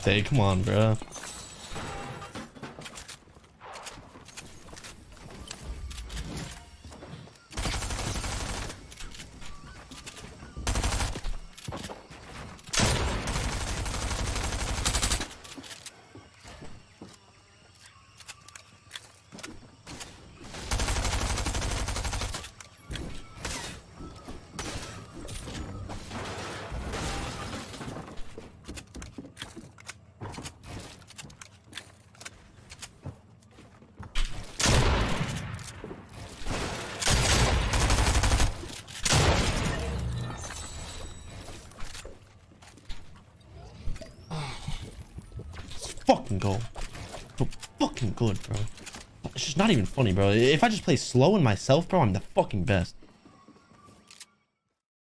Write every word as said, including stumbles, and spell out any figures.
birthday. Come on, bro. Fucking go. So fucking good, bro. It's just not even funny, bro. If I just play slow in myself, bro, I'm the fucking best.